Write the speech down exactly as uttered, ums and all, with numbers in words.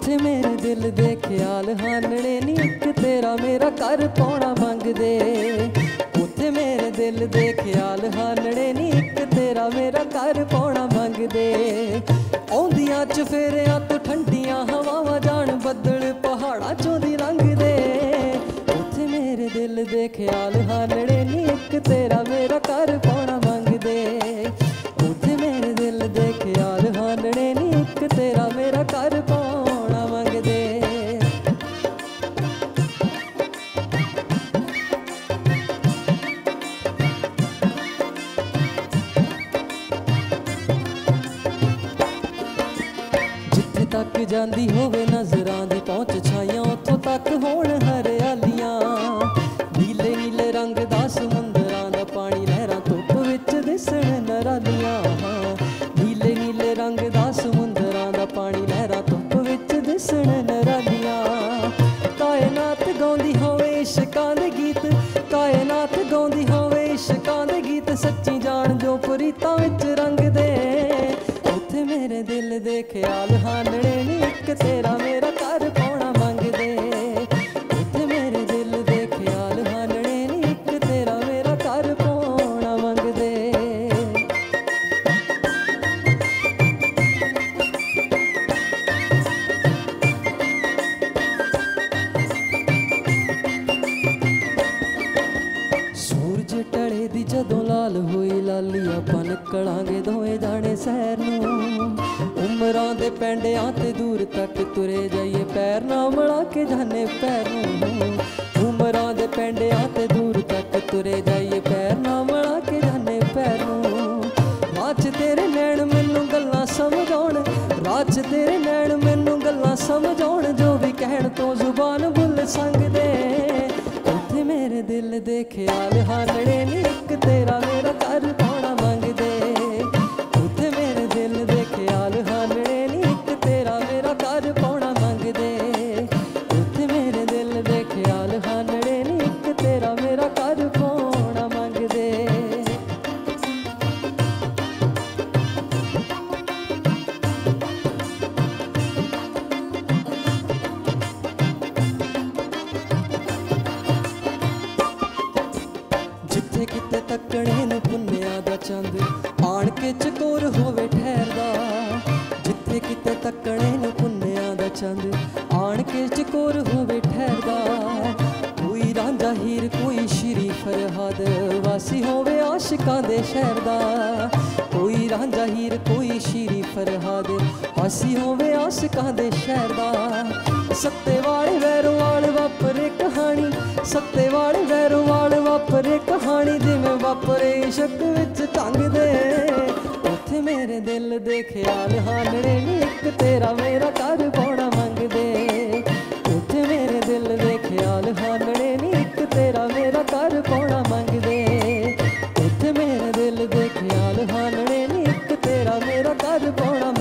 उत्थे मेरे दिल दे ख्याल हानने नी इक तेरा मेरा घर पाउणा मंगदे। उत्थे मेरे दिल दे ख्याल हानने नी इक तेरा मेरा घर पाउणा मंगदे। औंदियां चफेरियां तो ठंडियां हवावां जान बदल पहाड़ां चों दी लंघदे। उत्थे मेरे दिल दे ख्याल हानने नी इक तेरा मेरा घर पाउणा मंगदे। उत्थे मेरे दिल दे ख्याल हानने नी इक तेरा मेरा घर पाउणा मंगदे। जिथे तक जांदी होवे नजरां दी पहुंच छाइयां उत्थों तक होण हरियालियां। नीले नीले रंग दा समुंदरां दा पानी लहरां धुप विच दिसण नरालियां। नीले नीले रंग दा समुंदरां दा पानी लहरां धुप विच दिसण नरालियां। कायनात गाउंदी होवे इश्कां दे गीत, कायनात गाउंदी होवे इश्कां दे गीत, सच्ची जान जो प्रीतां विच रंगदे। उत्थे मेरे दिल दे ख्याल हानने नी इक तेरा मेरा घर पाउणा मंगदे। उत्थे मेरे दिल दे ख्याल हानने नी इक तेरा मेरा घर पाउणा मंगदे। सूरज टले दी जदों लाल होई लाली आपां निकलांगे दोवें जाने सैर नूं। उमरां दे पैंडियां ते दूर तक तुरे जाइए पैर ना मड़ा के जाने पैर नूं। उमरां दे पैंडियां ते दूर तक तुरे जाइए पैर ना मड़ा के जाने पैर नूं। राज तेरे नैन मैनूं गल्लां समझाउण, राज तेरे नैन मैनूं गल्लां समझाउण, जो भी कहण तो जुबान बुल संगदे। उत्थे मेरे दिल दे ख्याल हानने नी इक तेरा मेरा घर पाउणा मंगदे। उत्थे मेरे दिल दे ख्याल हानने नी इक तेरा मेरा घर पाउणा मंगदे। उत्थे मेरे दिल दे ख्याल हानने नी इक तेरा मेरा घर पाउणा मंगदे। जिथे किते तकणे नूं पुन्निया दा चंद आण के चकोर होवे ठहरदा। जिथे किते तकणे नूं पुन्निया दा चंद आण के चकोर होवे ठहरदा। कोई रांझा हीर कोई श्री फरहाद वासी होवे आशिकां दे शहर दा। कोई रांझा हीर कोई श्री फरहाद वासी होवे आशिकां दे शहर दा। सत्ते वाले वैरों वाल वापरे कहानी, सत्ते वाले वैरों वाल वापरे कहानी, जिवें वापरे इश्क विच टंगदे। उत्थे मेरे दिल दे ख्याल हानने नी इक तेरा मेरा घर पाउणा मंगदे। उत्थे मेरे दिल दे ख्याल हानने नी इक तेरा मेरा घर पाउणा मंगदे। उत्थे मेरे दिल दे ख्याल हानने नी इक तेरा मेरा घर पाउणा